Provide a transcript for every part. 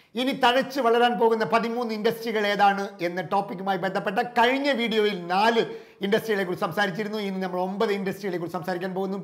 ഇനി തഴച്ച് വളരാൻ പോകുന്ന 13 ഇൻഡസ്ട്രികൾ ഏതാണ് എന്ന ടോപ്പിക്കുമായി ബന്ധപ്പെട്ട കഴിഞ്ഞ വീഡിയോയിൽ 4 ഇൻഡസ്ട്രികളെ കുറിച്ച് സംസാരിച്ചിരുന്നു. ഇനി നമ്മൾ 9 ഇൻഡസ്ട്രികളെ കുറിച്ച് സംസാരിക്കാൻ പോകുന്നു.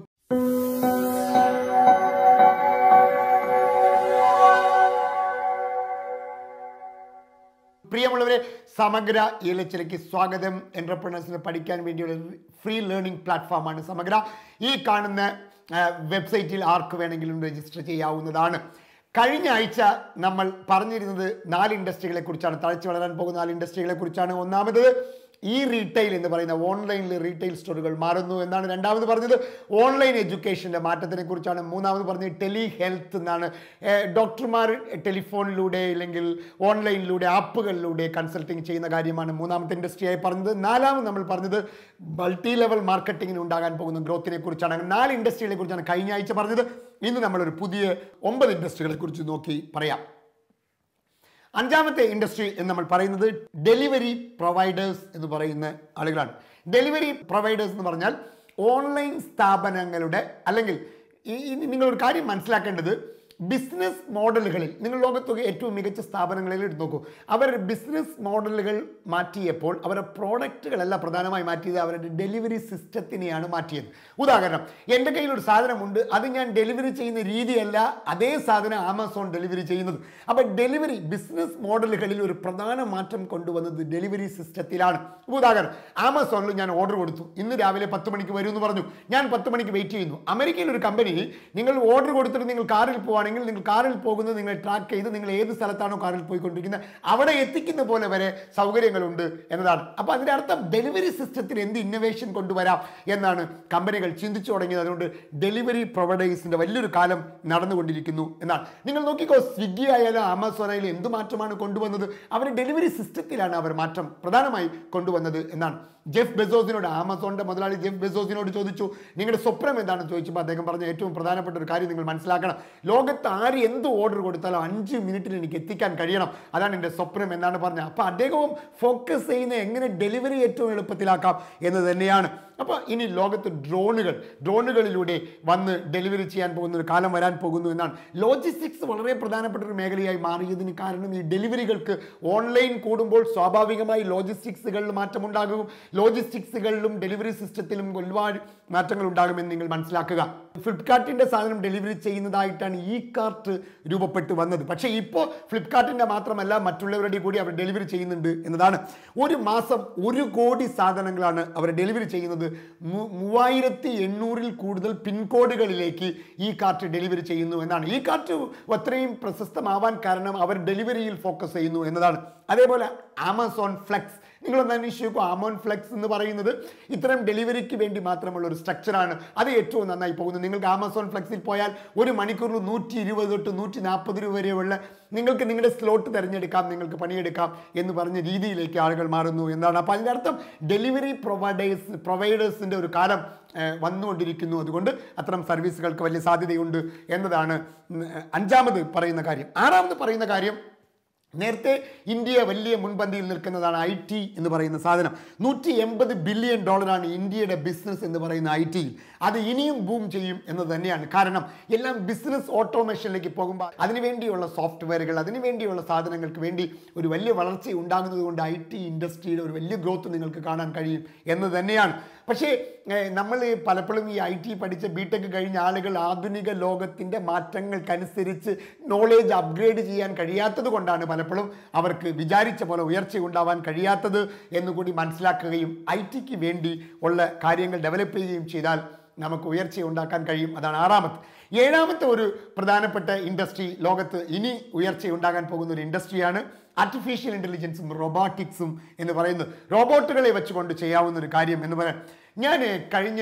പ്രിയമുള്ളവരെ, സമഗ്ര ഉയർച്ചയിലേക്ക് സ്വാഗതം. എന്റർപ്രണേഴ്സിന് പഠിക്കാൻ വേണ്ടിയുള്ള ഫ്രീ ലേണിംഗ് പ്ലാറ്റ്ഫോമാണ് സമഗ്ര. ഈ കാണുന്ന വെബ്സൈറ്റിൽ ആർക്ക് വേണമെങ്കിലും രജിസ്റ്റർ ചെയ്യാവുന്നതാണ്. കഴിഞ്ഞ ആഴ്ച നമ്മൾ പറഞ്ഞിരുന്നത് 4 ഇൻഡസ്ട്രികളെ കുറിച്ചാണ്, തഴച്ചു വളരാൻ പോകുന്ന 4 ഇൻഡസ്ട്രികളെ കുറിച്ചാണ്. ഒന്നാമത് ഈ റീറ്റെയിൽ എന്ന് പറയുന്ന ഓൺലൈനിൽ റീറ്റെയിൽ സ്റ്റോറുകൾ മാറുന്നു എന്നാണ്. രണ്ടാമത് പറഞ്ഞത് ഓൺലൈൻ എഡ്യൂക്കേഷൻ്റെ മാറ്റത്തിനെ കുറിച്ചാണ്. മൂന്നാമത് പറഞ്ഞത് ടെലി ഹെൽത്ത് എന്നാണ്. ഡോക്ടർമാർ ടെലിഫോണിലൂടെ അല്ലെങ്കിൽ ഓൺലൈനിലൂടെ ആപ്പുകളിലൂടെ കൺസൾട്ടിങ് ചെയ്യുന്ന കാര്യമാണ് മൂന്നാമത്തെ ഇൻഡസ്ട്രിയായി പറഞ്ഞത്. നാലാമത് നമ്മൾ പറഞ്ഞത് മൾട്ടി ലെവൽ മാർക്കറ്റിങ്ങിന് ഉണ്ടാകാൻ പോകുന്ന ഗ്രോത്തിനെ കുറിച്ചാണ്. 4 ഇൻഡസ്ട്രികളെ കുറിച്ചാണ് കഴിഞ്ഞ ആഴ്ച പറഞ്ഞത്. ഇന്ന് നമ്മളൊരു പുതിയ 9 ഇൻഡസ്ട്രികളെ കുറിച്ച് നോക്കി പറയാം. അഞ്ചാമത്തെ ഇൻഡസ്ട്രി എന്ന് നമ്മൾ പറയുന്നത് ഡെലിവറി പ്രൊവൈഡേഴ്സ് എന്ന് പറയുന്ന ആളുകളാണ്. ഡെലിവറി പ്രൊവൈഡേഴ്സ് എന്ന് പറഞ്ഞാൽ ഓൺലൈൻ സ്ഥാപനങ്ങളുടെ, അല്ലെങ്കിൽ നിങ്ങളൊരു കാര്യം മനസ്സിലാക്കേണ്ടത്, ബിസിനസ് മോഡലുകളിൽ നിങ്ങൾ ലോകത്തൊക്കെ ഏറ്റവും മികച്ച സ്ഥാപനങ്ങളിൽ എടുത്ത് നോക്കൂ. അവർ ബിസിനസ് മോഡലുകൾ മാറ്റിയപ്പോൾ അവരുടെ പ്രോഡക്റ്റുകളല്ല പ്രധാനമായി മാറ്റിയത്, അവരുടെ ഡെലിവറി സിസ്റ്റത്തിനെയാണ് മാറ്റിയത്. ഉദാഹരണം, എൻ്റെ കയ്യിലൊരു സാധനമുണ്ട്, അത് ഞാൻ ഡെലിവറി ചെയ്യുന്ന രീതിയല്ല അതേ സാധനം ആമസോൺ ഡെലിവറി ചെയ്യുന്നത്. അപ്പോൾ ഡെലിവറി ബിസിനസ് മോഡലുകളിൽ ഒരു പ്രധാന മാറ്റം കൊണ്ടുവന്നത് ഡെലിവറി സിസ്റ്റത്തിലാണ്. ഉദാഹരണം, ആമസോണിൽ ഞാൻ ഓർഡർ കൊടുത്തു, ഇന്ന് രാവിലെ 10 മണിക്ക് വരും എന്ന് പറഞ്ഞു. ഞാൻ 10 മണിക്ക് വെയിറ്റ് ചെയ്യുന്നു. അമേരിക്കയിൽ ഒരു കമ്പനി, നിങ്ങൾ ഓർഡർ കൊടുത്തിട്ട് നിങ്ങൾ കാറിൽ പോവാൻ, നിങ്ങൾ കാറിൽ പോകുന്നത് നിങ്ങൾ ട്രാക്ക് ചെയ്ത് നിങ്ങൾ ഏത് സ്ഥലത്താണോ കാറിൽ പോയിക്കൊണ്ടിരിക്കുന്നത് അവിടെ എത്തിക്കുന്ന പോലെ വരെ സൗകര്യങ്ങളുണ്ട് എന്നതാണ്. അപ്പോൾ അതിൻ്റെ അർത്ഥം ഡെലിവറി സിസ്റ്റത്തിൽ എന്ത് ഇന്നോവേഷൻ കൊണ്ടുവരാം എന്നാണ് കമ്പനികൾ ചിന്തിച്ചു തുടങ്ങിയത്. അതുകൊണ്ട് ഡെലിവറി പ്രൊവൈഡേഴ്സിൻ്റെ വലിയൊരു കാലം നടന്നുകൊണ്ടിരിക്കുന്നു എന്നാണ്. നിങ്ങൾ നോക്കിക്കോ, സ്വിഗ്ഗി ആയാലും ആമസോൺ ആയാലും എന്ത് മാറ്റമാണ് കൊണ്ടുവന്നത്? അവർ ഡെലിവറി സിസ്റ്റത്തിലാണ് അവർ മാറ്റം പ്രധാനമായി കൊണ്ടുവന്നത് എന്നാണ്. ജെഫ് ബെസോസിനോട്, ആമസോണിന്റെ മുതലാളി ജെഫ് ബെസോസിനോട് ചോദിച്ചു, നിങ്ങളുടെ സ്വപ്നം എന്താണെന്ന് ചോദിച്ചപ്പോൾ അദ്ദേഹം പറഞ്ഞ ഏറ്റവും പ്രധാനപ്പെട്ട ഒരു കാര്യം നിങ്ങൾ മനസ്സിലാക്കണം, ലോകത്ത് ആര് എന്ത് ഓർഡർ കൊടുത്താലും 5 മിനിറ്റിൽ എനിക്ക് എത്തിക്കാൻ കഴിയണം, അതാണ് എൻ്റെ സ്വപ്നം എന്നാണ് പറഞ്ഞത്. അപ്പോൾ അദ്ദേഹവും ഫോക്കസ് ചെയ്യുന്ന എങ്ങനെ ഡെലിവറി ഏറ്റവും എളുപ്പത്തിലാക്കാം എന്ന് തന്നെയാണ്. അപ്പോൾ ഇനി ലോകത്ത് ഡ്രോണുകളിലൂടെ വന്ന് ഡെലിവറി ചെയ്യാൻ പോകുന്ന ഒരു കാലം വരാൻ പോകുന്നു എന്നാണ്. ലോജിസ്റ്റിക്സ് വളരെ പ്രധാനപ്പെട്ട ഒരു മേഖലയായി മാറിയതിന് കാരണം ഈ ഡെലിവറികൾക്ക് ഓൺലൈൻ കൂടുമ്പോൾ സ്വാഭാവികമായി ലോജിസ്റ്റിക്സുകളിൽ മാറ്റമുണ്ടാകും. ലോജിസ്റ്റിക്സുകളിലും ഡെലിവറി സിസ്റ്റത്തിലും ഒരുപാട് മാറ്റങ്ങൾ ഉണ്ടാകുമെന്ന് നിങ്ങൾ മനസ്സിലാക്കുക. ഫ്ലിപ്കാർട്ടിൻ്റെ സാധനം ഡെലിവറി ചെയ്യുന്നതായിട്ടാണ് ഈ കാർട്ട് രൂപപ്പെട്ട് വന്നത്. പക്ഷേ ഇപ്പോൾ ഫ്ലിപ്കാർട്ടിൻ്റെ മാത്രമല്ല മറ്റുള്ളവരുടെ കൂടി അവർ ഡെലിവറി ചെയ്യുന്നുണ്ട് എന്നതാണ്. ഒരു മാസം 1 കോടി സാധനങ്ങളാണ് അവർ ഡെലിവറി ചെയ്യുന്നത്. 3800-ൽ കൂടുതൽ പിൻകോഡുകളിലേക്ക് ഈ കാർട്ട് ഡെലിവറി ചെയ്യുന്നു എന്നാണ്. ഈ കാർട്ട് അത്രയും പ്രശസ്തമാവാൻ കാരണം അവർ ഡെലിവറിയിൽ ഫോക്കസ് ചെയ്യുന്നു എന്നതാണ്. അതേപോലെ ആമസോൺ ഫ്ലെക്സ്, നിങ്ങളൊന്ന് അന്വേഷിച്ചു. ആമോൺ ഫ്ലെക്സ് എന്ന് പറയുന്നത് ഇത്തരം ഡെലിവറിക്ക് വേണ്ടി മാത്രമുള്ള ഒരു സ്ട്രക്ചറാണ്. അത് ഏറ്റവും നന്നായി പോകുന്നത്. നിങ്ങൾക്ക് ആമസോൺ ഫ്ലെക്സിൽ പോയാൽ ഒരു മണിക്കൂറിൽ 120 തൊട്ട് 140 രൂപ വരെയുള്ള നിങ്ങൾക്ക് നിങ്ങളുടെ സ്ലോട്ട് തിരഞ്ഞെടുക്കാം, നിങ്ങൾക്ക് പണിയെടുക്കാം എന്ന് പറഞ്ഞ രീതിയിലേക്ക് ആളുകൾ മാറുന്നു എന്നാണ്. അപ്പോൾ അതിൻ്റെ അർത്ഥം ഡെലിവറി പ്രൊവൈഡേഴ്സിൻ്റെ ഒരു കാലം വന്നുകൊണ്ടിരിക്കുന്നു. അതുകൊണ്ട് അത്തരം സർവീസുകൾക്ക് വലിയ സാധ്യതയുണ്ട് എന്നതാണ് 5ാമത് പറയുന്ന കാര്യം. 6ാമത് പറയുന്ന കാര്യം, നേരത്തെ ഇന്ത്യ വലിയ മുൻപന്തിയിൽ നിൽക്കുന്നതാണ് IT എന്ന് പറയുന്ന സാധനം. $180 ബില്യൺ ഇന്ത്യയുടെ ബിസിനസ് എന്ന് പറയുന്ന IT-യിൽ. അത് ഇനിയും ബൂം ചെയ്യും എന്ന് തന്നെയാണ്. കാരണം എല്ലാം ബിസിനസ് ഓട്ടോമേഷനിലേക്ക് പോകുമ്പോൾ അതിനുവേണ്ടിയുള്ള സോഫ്റ്റ്വെയറുകൾ, അതിനുവേണ്ടിയുള്ള സാധനങ്ങൾക്ക് വേണ്ടി ഒരു വലിയ വളർച്ച ഉണ്ടാകുന്നത് കൊണ്ട് IT ഇൻഡസ്ട്രിയുടെ ഒരു വലിയ ഗ്രോത്ത് നിങ്ങൾക്ക് കാണാൻ കഴിയും എന്ന് തന്നെയാണ്. പക്ഷേ നമ്മൾ പലപ്പോഴും ഈ IT പഠിച്ച ബിടെക് കഴിഞ്ഞ ആളുകൾ ആധുനിക ലോകത്തിൻ്റെ മാറ്റങ്ങൾക്കനുസരിച്ച് നോളേജ് അപ്ഗ്രേഡ് ചെയ്യാൻ കഴിയാത്തത് കൊണ്ടാണ് പലപ്പോഴും അവർക്ക് വിചാരിച്ച പോലെ ഉയർച്ച ഉണ്ടാവാൻ കഴിയാത്തത് എന്നുകൂടി മനസ്സിലാക്കുകയും IT-ക്ക് വേണ്ടി ഉള്ള കാര്യങ്ങൾ ഡെവലപ്പ് ചെയ്യുകയും ചെയ്താൽ നമുക്ക് ഉയർച്ച ഉണ്ടാക്കാൻ കഴിയും. അതാണ് 6ാമത്തെ. 7ാമത്തെ ഒരു പ്രധാനപ്പെട്ട ഇൻഡസ്ട്രി, ലോകത്ത് ഇനി ഉയർച്ച ഉണ്ടാകാൻ പോകുന്ന ഒരു ഇൻഡസ്ട്രിയാണ് ആർട്ടിഫിഷ്യൽ ഇൻ്റലിജൻസും റോബോട്ടിക്സും എന്ന് പറയുന്നത്. റോബോട്ടുകളെ വെച്ചുകൊണ്ട് ചെയ്യാവുന്ന ഒരു കാര്യം എന്ന് പറയാം. ഞാൻ കഴിഞ്ഞ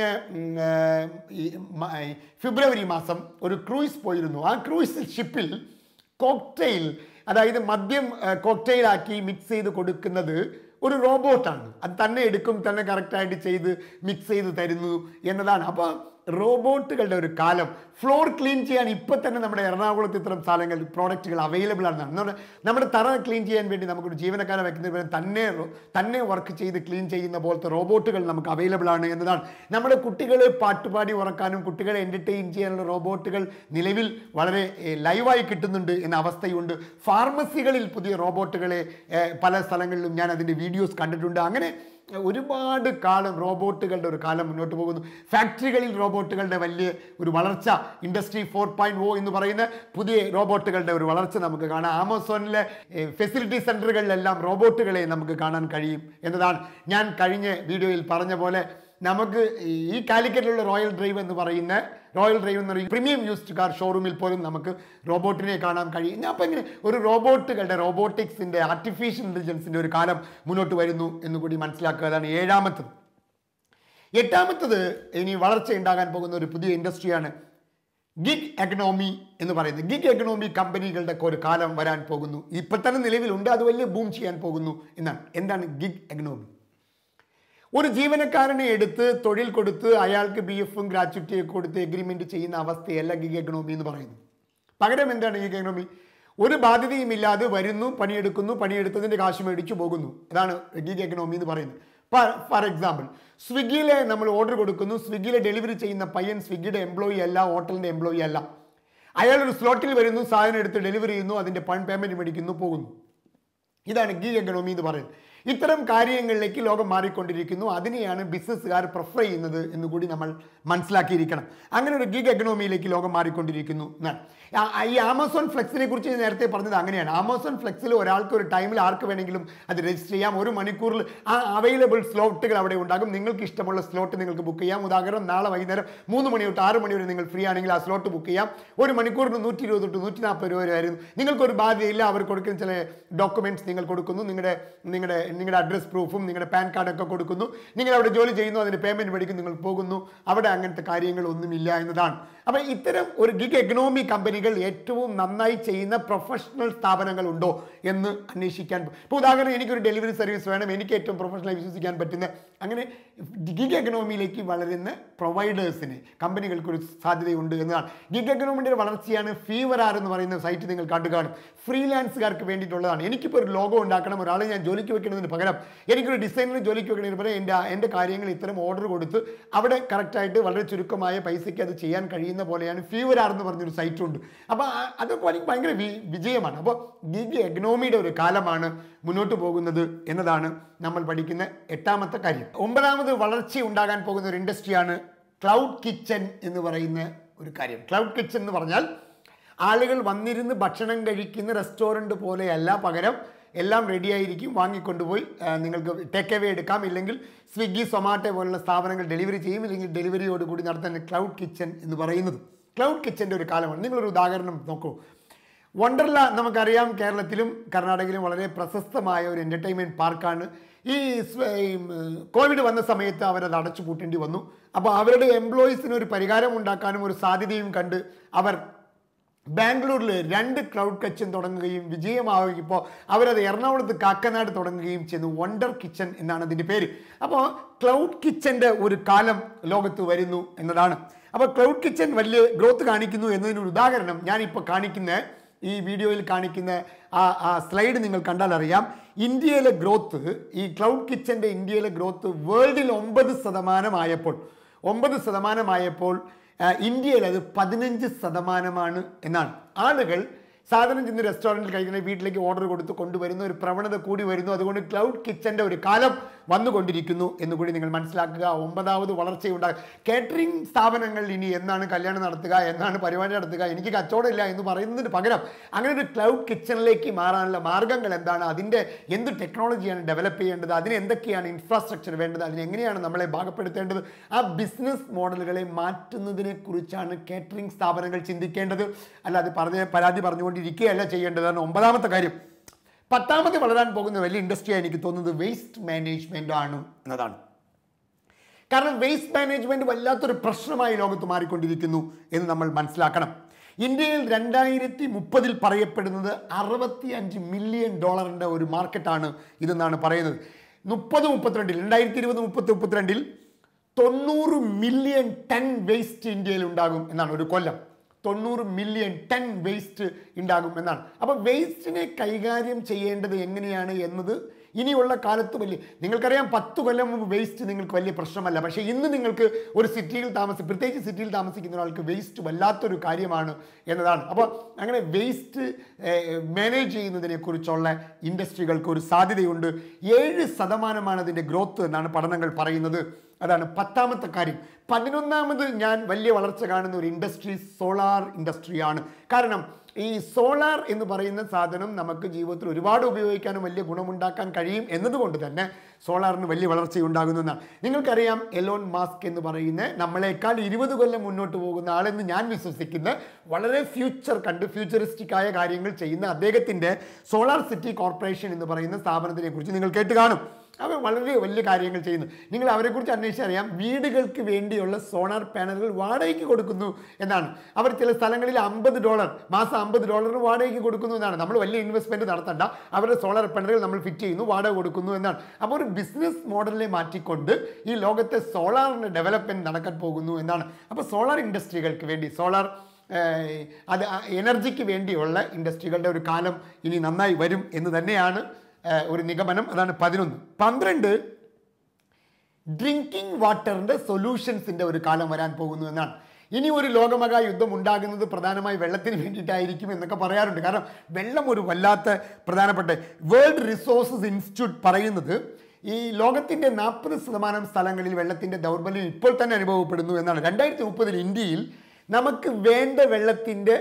ഫെബ്രുവരി മാസം ഒരു ക്രൂയിസ് പോയിരുന്നു. ആ ക്രൂയിസ് ഷിപ്പിൽ കോക്ടെയിൽ, അതായത് മദ്യം കോക്ടെയിലാക്കി മിക്സ് ചെയ്ത് കൊടുക്കുന്നത് ഒരു റോബോട്ടാണ്. അത് തന്നെ എടുക്കും, തന്നെ കറക്റ്റായിട്ട് ചെയ്ത് മിക്സ് ചെയ്ത് തരുന്നു എന്നതാണ്. അപ്പോൾ റോബോട്ടുകളുടെ ഒരു കാലം. ഫ്ലോർ ക്ലീൻ ചെയ്യാൻ ഇപ്പം തന്നെ നമ്മുടെ എറണാകുളത്ത് ഇത്തരം സ്ഥലങ്ങൾ പ്രോഡക്റ്റുകൾ അവൈലബിൾ ആണെന്നാണ്. നമ്മുടെ തറ ക്ലീൻ ചെയ്യാൻ വേണ്ടി നമുക്കൊരു ജീവനക്കാരെ വെക്കുന്നതിന് തന്നെ വർക്ക് ചെയ്ത് ക്ലീൻ ചെയ്യുന്ന പോലത്തെ റോബോട്ടുകൾ നമുക്ക് അവൈലബിൾ ആണ് എന്നതാണ്. നമ്മുടെ കുട്ടികളെ പാട്ടുപാടി ഉറക്കാനും കുട്ടികളെ എൻ്റർടൈൻ ചെയ്യാനുള്ള റോബോട്ടുകൾ നിലവിൽ വളരെ ലൈവായി കിട്ടുന്നുണ്ട് എന്ന അവസ്ഥയുണ്ട്. ഫാർമസികളിൽ പുതിയ റോബോട്ടുകളെ പല സ്ഥലങ്ങളിലും ഞാൻ അതിൻ്റെ വീഡിയോസ് കണ്ടിട്ടുണ്ട്. അങ്ങനെ ഒരുപാട് കാലം റോബോട്ടുകളുടെ ഒരു കാലം മുന്നോട്ട് പോകുന്നു. ഫാക്ടറികളിൽ റോബോട്ടുകളുടെ വലിയ ഒരു വളർച്ച, ഇൻഡസ്ട്രി 4.0 എന്ന് പറയുന്ന പുതിയ റോബോട്ടുകളുടെ ഒരു വളർച്ച നമുക്ക് കാണാം. ആമസോണിലെ ഫെസിലിറ്റി സെൻറ്ററുകളിലെല്ലാം റോബോട്ടുകളെ നമുക്ക് കാണാൻ കഴിയും എന്നതാണ്. ഞാൻ കഴിഞ്ഞ വീഡിയോയിൽ പറഞ്ഞ പോലെ നമുക്ക് ഈ കാലിക്കറ്റിലുള്ള റോയൽ ഡ്രൈവ് എന്ന് പറയുന്ന പ്രീമിയം യൂസ്ഡ് കാർ ഷോറൂമിൽ പോലും നമുക്ക് റോബോട്ടിനെ കാണാൻ കഴിയും. ഞാൻ അപ്പം ഇങ്ങനെ ഒരു റോബോട്ടിക്സിൻ്റെ ആർട്ടിഫിഷ്യൽ ഇൻ്റലിജൻസിൻ്റെ ഒരു കാലം മുന്നോട്ട് വരുന്നു എന്നുകൂടി മനസ്സിലാക്കുക. അതാണ് ഏഴാമത്തത്. എട്ടാമത്തത് ഇനി വളർച്ച ഉണ്ടാകാൻ പോകുന്ന ഒരു പുതിയ ഇൻഡസ്ട്രിയാണ് ഗിഗ് എക്കണോമി എന്ന് പറയുന്നത്. ഗിഗ് എക്കണോമി കമ്പനികളുടെ ഒരു കാലം വരാൻ പോകുന്നു. ഇപ്പം തന്നെ നിലവിലുണ്ട്, അത് വലിയ ബൂം ചെയ്യാൻ പോകുന്നു എന്നാണ്. എന്താണ് ഗിഗ് എക്കണോമി? ഒരു ജീവനക്കാരനെ എടുത്ത് തൊഴിൽ കൊടുത്ത് അയാൾക്ക് BF-ഉം ഗ്രാറ്റുവിറ്റിയൊക്കെ കൊടുത്ത് എഗ്രിമെൻറ്റ് ചെയ്യുന്ന അവസ്ഥയല്ല ഗിഗ് എക്കണോമി എന്ന് പറയുന്നത്. പകരം എന്താണ് ഗിഗ് എക്കണോമി? ഒരു ബാധ്യതയുമില്ലാതെ വരുന്നു, പണിയെടുക്കുന്നു, പണിയെടുത്തതിൻ്റെ കാശ് മേടിച്ചു പോകുന്നു. അതാണ് ഗിഗ് എക്കണോമി എന്ന് പറയുന്നത്. ഫോർ എക്സാമ്പിൾ, സ്വിഗ്ഗിയിലെ നമ്മൾ ഓർഡർ കൊടുക്കുന്നു, സ്വിഗ്ഗിയിലെ ഡെലിവറി ചെയ്യുന്ന പയ്യൻ സ്വിഗ്ഗിയുടെ എംപ്ലോയി അല്ല, ഹോട്ടലിൻ്റെ എംപ്ലോയി അല്ല. അയാൾ ഒരു സ്ലോട്ടിൽ വരുന്നു, സാധനം എടുത്ത് ഡെലിവറി ചെയ്യുന്നു, അതിൻ്റെ പേയ്മെൻറ്റ് മേടിക്കുന്നു, പോകുന്നു. ഇതാണ് ഗിഗ് എക്കണോമി എന്ന് പറയുന്നത്. ഇത്തരം കാര്യങ്ങളിലേക്ക് ലോകം മാറിക്കൊണ്ടിരിക്കുന്നു. അതിനെയാണ് ബിസിനസ്സുകാർ പ്രിഫർ ചെയ്യുന്നത് എന്നുകൂടി നമ്മൾ മനസ്സിലാക്കിയിരിക്കണം. അങ്ങനെ ഒരു ഗിഗ് എക്കണോമിയിലേക്ക് ലോകം മാറിക്കൊണ്ടിരിക്കുന്നു എന്നാണ്. ഈ ആമസോൺ ഫ്ലെക്സിനെ കുറിച്ച് നേരത്തെ പറഞ്ഞത് അങ്ങനെയാണ്. ആമസോൺ ഫ്ലെക്സിൽ ഒരാൾക്ക് ഒരു ടൈമിൽ ആർക്ക് വേണമെങ്കിലും അത് രജിസ്റ്റർ ചെയ്യാം. ഒരു മണിക്കൂറിൽ ആ അവൈലബിൾ സ്ലോട്ടുകൾ അവിടെ ഉണ്ടാകും. നിങ്ങൾക്ക് ഇഷ്ടമുള്ള സ്ലോട്ട് നിങ്ങൾക്ക് ബുക്ക് ചെയ്യാം. ഉദാഹരണം, നാളെ വൈകുന്നേരം 3 മണി തൊട്ട് 6 മണി വരെ നിങ്ങൾ ഫ്രീ ആണെങ്കിൽ ആ സ്ലോട്ട് ബുക്ക് ചെയ്യാം. ഒരു മണിക്കൂറിന് 120 തൊട്ട് 140 രൂപ വരെ ആയിരുന്നു. നിങ്ങൾക്കൊരു ബാധ്യതയില്ല. അവർ കൊടുക്കുന്ന ചില ഡോക്യുമെൻറ്റ്സ് നിങ്ങൾ കൊടുക്കുന്നു, നിങ്ങളുടെ അഡ്രസ് പ്രൂഫും നിങ്ങളുടെ പാൻ കാർഡൊക്കെ കൊടുക്കുന്നു, നിങ്ങൾ അവിടെ ജോലി ചെയ്യുന്നു, അതിന് പേയ്മെൻറ്റ് മേടിക്കും, നിങ്ങൾ പോകുന്നു. അവിടെ അങ്ങനത്തെ കാര്യങ്ങളൊന്നുമില്ല എന്നതാണ്. അപ്പോൾ ഇത്തരം ഒരു ഗിഗ് എക്കണോമി കമ്പനികൾ ഏറ്റവും നന്നായി ചെയ്യുന്ന പ്രൊഫഷണൽ സ്ഥാപനങ്ങളുണ്ടോ എന്ന് അന്വേഷിക്കാൻ. ഇപ്പോൾ ഉദാഹരണം, എനിക്കൊരു ഡെലിവറി സർവീസ് വേണം, എനിക്ക് ഏറ്റവും പ്രൊഫഷണലായി വിശ്വസിക്കാൻ പറ്റുന്ന അങ്ങനെ ഗിഗ് എക്കണോമിയിലേക്ക് വളരുന്ന പ്രൊവൈഡേഴ്സിന് കമ്പനികൾക്കൊരു സാധ്യതയുണ്ട് എന്നതാണ്. ഗിഗ് എക്കണോമിയുടെ വളർച്ചയാണ് ഫീവറാർ എന്ന് പറയുന്ന സൈറ്റ് നിങ്ങൾ കണ്ടു കാണും. ഫ്രീലാൻസുകാർക്ക് വേണ്ടിയിട്ടുള്ളതാണ്. എനിക്കിപ്പോൾ ഒരു ലോഗോ ഉണ്ടാക്കണം, ഒരാളെ ഞാൻ ജോലിക്ക് വെക്കുന്നതിന് പകരം എനിക്കൊരു ഡിസൈനർ ജോലിക്ക് വെക്കുന്നതിന് പകരം എൻ്റെ കാര്യങ്ങൾ ഇത്തരം ഓർഡർ കൊടുത്ത് അവിടെ കറക്റ്റായിട്ട് വളരെ ചുരുക്കമായ പൈസയ്ക്ക് അത് ചെയ്യാൻ കഴിയുന്ന പോലെയാണ് ഫീവറാർ എന്ന് പറഞ്ഞൊരു സൈറ്റുണ്ട്. അപ്പോൾ അതൊക്കെ എനിക്ക് ഭയങ്കര വിജയമാണ്. അപ്പോൾ ഗിഗ് എക്കണോമിയുടെ ഒരു കാലമാണ് മുന്നോട്ട് പോകുന്നത് എന്നതാണ് നമ്മൾ പഠിക്കുന്ന എട്ടാമത്തെ കാര്യം. ഒമ്പതാമത് വളർച്ച ഉണ്ടാകാൻ പോകുന്ന ഒരു ഇൻഡസ്ട്രിയാണ് ക്ലൗഡ് കിച്ചൺ എന്ന് പറയുന്ന ഒരു കാര്യം. ക്ലൗഡ് കിച്ചൺ എന്ന് പറഞ്ഞാൽ ആളുകൾ വന്നിരുന്ന് ഭക്ഷണം കഴിക്കുന്ന റെസ്റ്റോറൻറ്റ് പോലെയല്ല, പകരം എല്ലാം റെഡിയായിരിക്കും, വാങ്ങിക്കൊണ്ടുപോയി നിങ്ങൾക്ക് ടേക്ക് അവേ എടുക്കാം, ഇല്ലെങ്കിൽ സ്വിഗ്ഗി സൊമാറ്റോ പോലുള്ള സ്ഥാപനങ്ങൾ ഡെലിവറി ചെയ്യും, ഇല്ലെങ്കിൽ ഡെലിവറിയോട് കൂടി നടത്തുന്ന ക്ലൗഡ് കിച്ചൺ എന്ന് പറയുന്നത്. ക്ലൗഡ് കിച്ചൻ്റെ ഒരു കാലമാണ്. നിങ്ങളൊരു ഉദാഹരണം നോക്കൂ. വണ്ടർല നമുക്കറിയാം, കേരളത്തിലും കർണാടകയിലും വളരെ പ്രശസ്തമായ ഒരു എൻ്റർടൈൻമെൻറ്റ് പാർക്കാണ്. ഈ കോവിഡ് വന്ന സമയത്ത് അവരത് അടച്ചു പൂട്ടേണ്ടി വന്നു. അപ്പോൾ അവരുടെ എംപ്ലോയീസിന് ഒരു പരിഹാരം ഉണ്ടാക്കാനും ഒരു സാധ്യതയും കണ്ട് അവർ ബാംഗ്ലൂരിൽ 2 ക്ലൗഡ് കിച്ചൺ തുടങ്ങുകയും വിജയമാവുകയും ഇപ്പോൾ അവരത് എറണാകുളത്ത് കാക്കനാട് തുടങ്ങുകയും ചെയ്യുന്നു. വണ്ടർ കിച്ചൺ എന്നാണ് അതിൻ്റെ പേര്. അപ്പോൾ ക്ലൗഡ് കിച്ചൻ്റെ ഒരു കാലം ലോകത്ത് വരുന്നു എന്നതാണ്. അപ്പോൾ ക്ലൗഡ് കിച്ചൺ വലിയ ഗ്രോത്ത് കാണിക്കുന്നു എന്നതിനൊരു ഉദാഹരണം ഞാനിപ്പോൾ കാണിക്കുന്ന ഈ വീഡിയോയിൽ കാണിക്കുന്ന ആ സ്ലൈഡ് നിങ്ങൾ കണ്ടാൽ അറിയാം. ഇന്ത്യയിലെ ഗ്രോത്ത്, ഈ ക്ലൗഡ് കിച്ചൻ്റെ ഇന്ത്യയിലെ ഗ്രോത്ത് വേൾഡിൽ 9% ഇന്ത്യയിൽ അത് 15% എന്നാണ്. ആളുകൾ സാധനം ചെന്ന് റെസ്റ്റോറൻറ്റിൽ കഴിക്കുന്ന വീട്ടിലേക്ക് ഓർഡർ കൊടുത്ത് കൊണ്ടുവരുന്ന ഒരു പ്രവണത കൂടി വരുന്നു. അതുകൊണ്ട് ക്ലൗഡ് കിച്ചൻ്റെ ഒരു കാലം വന്നുകൊണ്ടിരിക്കുന്നു എന്നുകൂടി നിങ്ങൾ മനസ്സിലാക്കുക. 9ാമത് വളർച്ചയുണ്ടാകും. കേറ്ററിംഗ് സ്ഥാപനങ്ങൾ ഇനി എന്നാണ് കല്യാണം നടത്തുക, എന്നാണ് പരിപാടി നടത്തുക, എനിക്ക് കച്ചവടമില്ല എന്ന് പറയുന്നതിന് പകരം അങ്ങനെ ഒരു ക്ലൗഡ് കിച്ചണിലേക്ക് മാറാനുള്ള മാർഗ്ഗങ്ങൾ എന്താണ്, അതിൻ്റെ എന്ത് ടെക്നോളജിയാണ് ഡെവലപ്പ് ചെയ്യേണ്ടത്, അതിന് എന്തൊക്കെയാണ് ഇൻഫ്രാസ്ട്രക്ചർ വേണ്ടത്, അതിനെങ്ങനെയാണ് നമ്മളെ ഭാഗപ്പെടുത്തേണ്ടത്, ആ ബിസിനസ് മോഡലുകളെ മാറ്റുന്നതിനെ കുറിച്ചാണ് കേറ്ററിംഗ് സ്ഥാപനങ്ങൾ ചിന്തിക്കേണ്ടത്. അല്ലാതെ പരാതി പറഞ്ഞുകൊണ്ടിരിക്കുകയല്ല ചെയ്യേണ്ടതാണ് 9ാമത്തെ കാര്യം. 10ാമത് വളരാൻ പോകുന്ന വലിയ ഇൻഡസ്ട്രിയാണ് എനിക്ക് തോന്നുന്നത് വേസ്റ്റ് മാനേജ്മെൻ്റ് ആണ് എന്നതാണ്. കാരണം വേസ്റ്റ് മാനേജ്മെൻറ്റ് വല്ലാത്തൊരു പ്രശ്നമായി ലോകത്ത് മാറിക്കൊണ്ടിരിക്കുന്നു എന്ന് നമ്മൾ മനസ്സിലാക്കണം. ഇന്ത്യയിൽ 2030 പറയപ്പെടുന്നത് $65 മില്യൺ ഒരു മാർക്കറ്റാണ് ഇതെന്നാണ് പറയുന്നത്. 2032 2020-30-32 90 മില്യൺ ടൺ വേസ്റ്റ് ഇന്ത്യയിൽ ഉണ്ടാകും എന്നാണ് ഒരു കൊല്ലം. 90 മില്യൺ ടൺ വേസ്റ്റ് ഉണ്ടാകും എന്നാണ്. അപ്പോൾ വേസ്റ്റിനെ കൈകാര്യം ചെയ്യേണ്ടത് എങ്ങനെയാണ് എന്നത് ഇനിയുള്ള കാലത്ത് നിങ്ങൾക്കറിയാം, 10 കൊല്ലം മുമ്പ് വേസ്റ്റ് നിങ്ങൾക്ക് വലിയ പ്രശ്നമല്ല. പക്ഷേ ഇന്ന് നിങ്ങൾക്ക് ഒരു സിറ്റിയിൽ പ്രത്യേകിച്ച് സിറ്റിയിൽ താമസിക്കുന്ന ഒരാൾക്ക് വേസ്റ്റ് വല്ലാത്തൊരു കാര്യമാണ് എന്നതാണ്. അപ്പോൾ അങ്ങനെ വേസ്റ്റ് മാനേജ് ചെയ്യുന്നതിനെ കുറിച്ചുള്ള ഇൻഡസ്ട്രികൾക്ക് ഒരു സാധ്യതയുണ്ട്. 7% അതിൻ്റെ ഗ്രോത്ത് എന്നാണ് പഠനങ്ങൾ പറയുന്നത്. അതാണ് 10ാമത്തെ കാര്യം. 11ാമത് ഞാൻ വലിയ വളർച്ച കാണുന്ന ഒരു ഇൻഡസ്ട്രി സോളാർ ഇൻഡസ്ട്രിയാണ്. കാരണം ഈ സോളാർ എന്ന് പറയുന്ന സാധനം നമുക്ക് ജീവിതത്തിൽ ഒരുപാട് ഉപയോഗിക്കാനും വലിയ ഗുണമുണ്ടാക്കാൻ കഴിയും എന്നതുകൊണ്ട് തന്നെ സോളാറിന് വലിയ വളർച്ചയുണ്ടാകുന്നതാണ്. നിങ്ങൾക്കറിയാം, എലോൺ മാസ്ക് എന്ന് പറയുന്ന നമ്മളെക്കാൾ 20 കൊല്ലം മുന്നോട്ട് പോകുന്ന ആളെന്ന് ഞാൻ വിശ്വസിക്കുന്ന വളരെ ഫ്യൂച്ചറിസ്റ്റിക് ആയ കാര്യങ്ങൾ ചെയ്യുന്ന അദ്ദേഹത്തിൻ്റെ സോളാർ സിറ്റി കോർപ്പറേഷൻ എന്ന് പറയുന്ന സ്ഥാപനത്തിനെ കുറിച്ച് നിങ്ങൾ കേട്ട് കാണും. അവർ വളരെ വലിയ കാര്യങ്ങൾ ചെയ്യുന്നു. നിങ്ങൾ അവരെക്കുറിച്ച് അന്വേഷിച്ചറിയാം. വീടുകൾക്ക് വേണ്ടിയുള്ള സോളാർ പാനലുകൾ വാടകയ്ക്ക് കൊടുക്കുന്നു എന്നാണ്. അവർ ചില സ്ഥലങ്ങളിൽ $50 മാസം $50 വാടകയ്ക്ക് കൊടുക്കുന്നു എന്നാണ്. നമ്മൾ വലിയ ഇൻവെസ്റ്റ്മെൻറ്റ് നടത്തണ്ട, അവരുടെ സോളാർ പാനലുകൾ നമ്മൾ ഫിറ്റ് ചെയ്യുന്നു, വാടക കൊടുക്കുന്നു എന്നാണ്. അപ്പോൾ ഒരു ബിസിനസ് മോഡലിനെ മാറ്റിക്കൊണ്ട് ഈ ലോകത്തെ സോളാറിൻ്റെ ഡെവലപ്മെൻറ്റ് നടക്കാൻ പോകുന്നു എന്നാണ്. അപ്പോൾ സോളാർ ഇൻഡസ്ട്രികൾക്ക് വേണ്ടി എനർജിക്ക് വേണ്ടിയുള്ള ഇൻഡസ്ട്രികളുടെ ഒരു കാലം ഇനി നന്നായി വരും എന്ന് തന്നെയാണ് ഒരു നിഗമനം. അതാണ് 11. 12 ഡ്രിങ്കിങ് വാട്ടറിൻ്റെ സൊല്യൂഷൻസിൻ്റെ ഒരു കാലം വരാൻ പോകുന്നു എന്നാണ്. ഇനി ഒരു ലോകമഹാ യുദ്ധം ഉണ്ടാകുന്നത് പ്രധാനമായി വെള്ളത്തിന് വേണ്ടിയിട്ടായിരിക്കും എന്നൊക്കെ പറയാറുണ്ട്. കാരണം വെള്ളം ഒരു വല്ലാത്ത പ്രധാനപ്പെട്ട വേൾഡ് റിസോഴ്സസ് ഇൻസ്റ്റിറ്റ്യൂട്ട് പറയുന്നത് ഈ ലോകത്തിൻ്റെ 40% സ്ഥലങ്ങളിൽ വെള്ളത്തിൻ്റെ ദൗർബല്യം ഇപ്പോൾ തന്നെ അനുഭവപ്പെടുന്നു എന്നാണ്. 2030 ഇന്ത്യയിൽ നമുക്ക് വേണ്ട വെള്ളത്തിൻ്റെ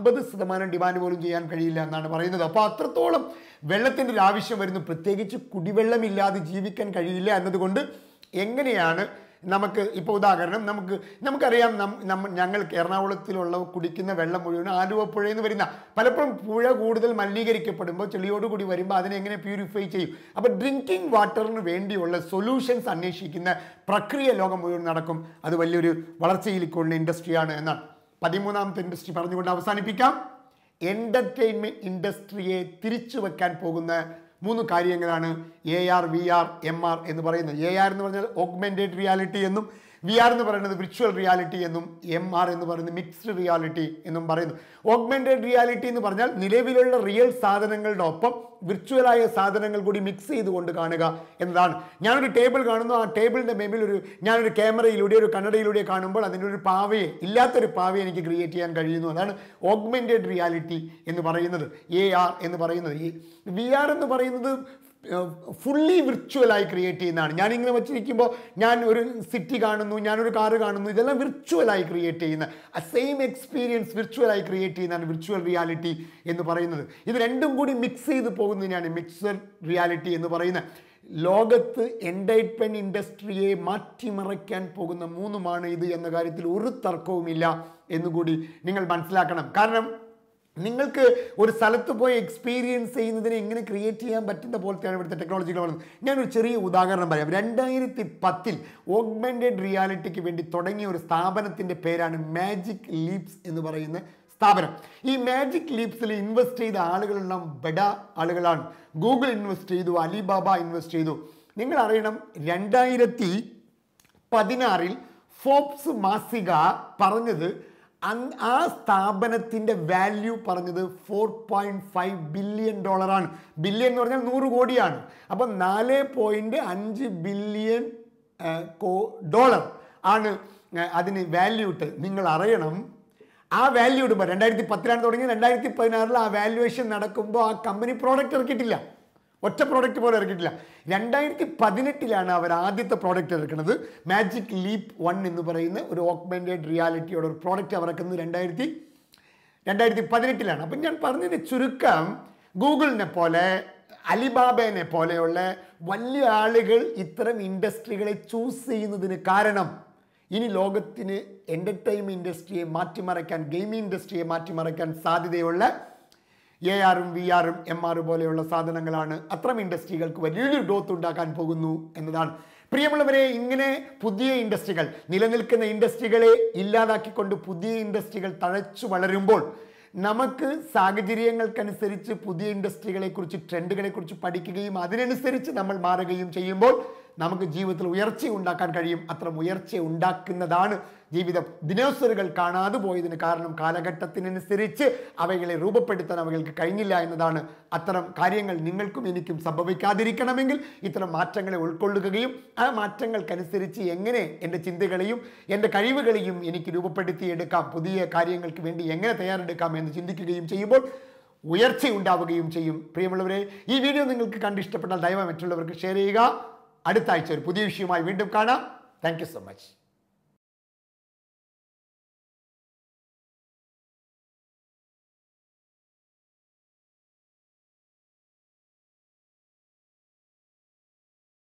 50% ഡിമാൻഡ് പോലും ചെയ്യാൻ കഴിയില്ല എന്നാണ് പറയുന്നത്. അപ്പോൾ അത്രത്തോളം വെള്ളത്തിൻ്റെ ഒരു ആവശ്യം വരുന്നു. പ്രത്യേകിച്ച് കുടിവെള്ളമില്ലാതെ ജീവിക്കാൻ കഴിയില്ല എന്നതുകൊണ്ട് എങ്ങനെയാണ് നമുക്ക് ഇപ്പോൾ ഉദാഹരണം നമുക്കറിയാം, ഞങ്ങൾക്ക് എറണാകുളത്തിലുള്ള കുടിക്കുന്ന വെള്ളം മുഴുവൻ ആലുവ പുഴയിൽ നിന്ന് വരുന്ന, പലപ്പോഴും പുഴ കൂടുതൽ മലിനീകരിക്കപ്പെടുമ്പോൾ ചെളിയോടുകൂടി വരുമ്പോൾ അതിനെങ്ങനെ പ്യൂരിഫൈ ചെയ്യും. അപ്പോൾ ഡ്രിങ്കിങ് വാട്ടറിന് വേണ്ടിയുള്ള സൊല്യൂഷൻസ് അന്വേഷിക്കുന്ന പ്രക്രിയ ലോകം മുഴുവൻ നടക്കും. അത് വലിയൊരു വളർച്ചയിലേക്കുള്ള ഇൻഡസ്ട്രിയാണ് എന്നാണ്. 13ാമത്തെ ഇൻഡസ്ട്രി പറഞ്ഞുകൊണ്ട് അവസാനിപ്പിക്കാം. എൻ്റർടൈൻമെൻറ്റ് ഇൻഡസ്ട്രിയെ തിരിച്ചു വെക്കാൻ പോകുന്ന 3 കാര്യങ്ങളാണ് AR, VR, MR എന്ന് പറയുന്നത്. AR എന്ന് പറഞ്ഞാൽ ഓഗ്മെൻറ്റഡ് റിയാലിറ്റി എന്നും, VR എന്ന് പറയുന്നത് വിർച്വൽ റിയാലിറ്റി എന്നും, MR എന്ന് പറയുന്നത് മിക്സ്ഡ് റിയാലിറ്റി എന്നും പറയുന്നു. ഓഗ്മെൻറ്റഡ് റിയാലിറ്റി എന്ന് പറഞ്ഞാൽ നിലവിലുള്ള റിയൽ സാധനങ്ങളുടെ ഒപ്പം വിർച്വലായ സാധനങ്ങൾ കൂടി മിക്സ് ചെയ്തുകൊണ്ട് കാണുക എന്നതാണ്. ഞാനൊരു ടേബിൾ കാണുന്നു, ആ ടേബിളിൻ്റെ മേബിൽ ഞാനൊരു ക്യാമറയിലൂടെ ഒരു കണ്ണടയിലൂടെ കാണുമ്പോൾ അതിൻ്റെ ഒരു ഇല്ലാത്തൊരു പാവയെ എനിക്ക് ക്രിയേറ്റ് ചെയ്യാൻ കഴിയുന്നു. അതാണ് ഓഗ്മെൻറ്റഡ് റിയാലിറ്റി എന്ന് പറയുന്നത്. AR എന്ന് പറയുന്നത്. VR എന്ന് പറയുന്നത് ഫുള്ളി വിർച്വലായി ക്രിയേറ്റ് ചെയ്യുന്നതാണ്. ഞാനിങ്ങനെ വെച്ചിരിക്കുമ്പോൾ ഞാൻ ഒരു സിറ്റി കാണുന്നു, ഞാനൊരു കാറ് കാണുന്നു, ഇതെല്ലാം വിർച്വലായി ക്രിയേറ്റ് ചെയ്യുന്ന സെയിം എക്സ്പീരിയൻസ് വിർച്വലായി ക്രിയേറ്റ് ചെയ്യുന്നതാണ് വിർച്വൽ റിയാലിറ്റി എന്ന് പറയുന്നത്. ഇത് രണ്ടും കൂടി മിക്സ് ചെയ്ത് പോകുന്നതിനാണ് മിക്സഡ് റിയാലിറ്റി എന്ന് പറയുന്നത്. ലോകത്ത് എൻ്റർടൈൻമെൻറ്റ് ഇൻഡസ്ട്രിയെ മാറ്റിമറിക്കാൻ പോകുന്ന 3 ഇത് എന്ന കാര്യത്തിൽ ഒരു തർക്കവുമില്ല എന്നുകൂടി നിങ്ങൾ മനസ്സിലാക്കണം. കാരണം നിങ്ങൾക്ക് ഒരു സ്ഥലത്ത് പോയി എക്സ്പീരിയൻസ് ചെയ്യുന്നതിനെ എങ്ങനെ ക്രിയേറ്റ് ചെയ്യാൻ പറ്റുന്ന പോലത്തെയാണ് ഇവിടുത്തെ ടെക്നോളജികൾ വരുന്നത്. ഞാനൊരു ചെറിയ ഉദാഹരണം പറയാം. 2010 ഓഗ്മെൻറ്റഡ് റിയാലിറ്റിക്ക് വേണ്ടി തുടങ്ങിയ ഒരു സ്ഥാപനത്തിൻ്റെ പേരാണ് മാജിക് ലീപ്സ് എന്ന് പറയുന്ന സ്ഥാപനം. ഈ മാജിക് ലീപ്സിൽ ഇൻവെസ്റ്റ് ചെയ്ത ആളുകളെല്ലാം ബഡ ആളുകളാണ്. ഗൂഗിൾ ഇൻവെസ്റ്റ് ചെയ്തു, അലിബാബ ഇൻവെസ്റ്റ് ചെയ്തു. നിങ്ങൾ അറിയണം, 2016 ഫോബ്സ് മാസിക പറഞ്ഞത് ആ സ്ഥാപനത്തിൻ്റെ വാല്യൂ പറഞ്ഞത് $4.5 ബില്യൺ ആണ്. ബില്യൺ എന്ന് പറഞ്ഞാൽ 100 കോടിയാണ്. അപ്പം $4.5 ബില്യൺ ആണ് അതിന് വാല്യൂ ഇട്ട്. നിങ്ങൾ അറിയണം, ആ വാല്യൂ ഇടുമ്പോൾ 2010 തുടങ്ങി 2016 ആ വാല്യുവേഷൻ നടക്കുമ്പോൾ ആ കമ്പനി പ്രോഡക്റ്റ് ഇറക്കിയിട്ടില്ല, ഒറ്റ പ്രോഡക്റ്റ് പോലും ഇറക്കിയിട്ടില്ല. 2018 അവർ ആദ്യത്തെ പ്രോഡക്റ്റ് ഇറക്കുന്നത്. മാജിക് ലീപ്പ് 1 എന്ന് പറയുന്ന ഒരു ഓഗ്മെൻറ്റഡ് റിയാലിറ്റിയുടെ ഒരു പ്രോഡക്റ്റ് അവർ ഇറക്കുന്നത് 2018. അപ്പം ഞാൻ പറഞ്ഞതിൻ്റെ ചുരുക്കം, ഗൂഗിളിനെ പോലെ അലിബാബയെ പോലെയുള്ള വലിയ ആളുകൾ ഇത്തരം ഇൻഡസ്ട്രികളെ ചൂസ് ചെയ്യുന്നതിന് കാരണം ഇനി ലോകത്തിന് എൻ്റർടൈൻമെൻറ്റ് ഇൻഡസ്ട്രിയെ മാറ്റിമറിക്കാൻ, ഗെയിമിംഗ് ഇൻഡസ്ട്രിയെ മാറ്റിമറിക്കാൻ സാധ്യതയുള്ള ARും VRും MR പോലെയുള്ള സാധനങ്ങളാണ്. അത്തരം ഇൻഡസ്ട്രികൾക്ക് വലിയൊരു ഗ്രോത്ത് ഉണ്ടാക്കാൻ പോകുന്നു എന്നതാണ്. പ്രിയമുള്ളവരെ, ഇങ്ങനെ പുതിയ ഇൻഡസ്ട്രികൾ, നിലനിൽക്കുന്ന ഇൻഡസ്ട്രികളെ ഇല്ലാതാക്കിക്കൊണ്ട് പുതിയ ഇൻഡസ്ട്രികൾ തഴച്ചു വളരുമ്പോൾ നമുക്ക് സാഹചര്യങ്ങൾക്കനുസരിച്ച് പുതിയ ഇൻഡസ്ട്രികളെക്കുറിച്ച്, ട്രെൻഡുകളെക്കുറിച്ച് പഠിക്കുകയും അതിനനുസരിച്ച് നമ്മൾ മാറുകയും ചെയ്യുമ്പോൾ നമുക്ക് ജീവിതത്തിൽ ഉയർച്ച ഉണ്ടാക്കാൻ കഴിയും. അത്തരം ഉയർച്ച ഉണ്ടാക്കുന്നതാണ് ജീവിതം. ദിനോസറുകൾ കാണാതെ പോയതിന് കാരണം കാലഘട്ടത്തിനനുസരിച്ച് അവകളെ രൂപപ്പെടുത്താൻ അവകൾക്ക് കഴിഞ്ഞില്ല എന്നതാണ്. അത്തരം കാര്യങ്ങൾ നിങ്ങൾക്കും എനിക്കും സംഭവിക്കാതിരിക്കണമെങ്കിൽ ഇത്തരം മാറ്റങ്ങളെ ഉൾക്കൊള്ളുകയും ആ മാറ്റങ്ങൾക്കനുസരിച്ച് എങ്ങനെ എൻ്റെ ചിന്തകളെയും എൻ്റെ കഴിവുകളെയും എനിക്ക് രൂപപ്പെടുത്തിയെടുക്കാം, പുതിയ കാര്യങ്ങൾക്ക് വേണ്ടി എങ്ങനെ തയ്യാറെടുക്കാം എന്ന് ചിന്തിക്കുകയും ചെയ്യുമ്പോൾ ഉയർച്ച ഉണ്ടാവുകയും ചെയ്യും. പ്രിയമുള്ളവരെ, ഈ വീഡിയോ നിങ്ങൾക്ക് കണ്ടിഷ്ടപ്പെട്ടാൽ ദയവായി മറ്റുള്ളവർക്ക് ഷെയർ ചെയ്യുക. അടുത്ത ആഴ്ച ഒരു പുതിയ വിഷയവുമായി വീണ്ടും കാണാം. Thank you so much.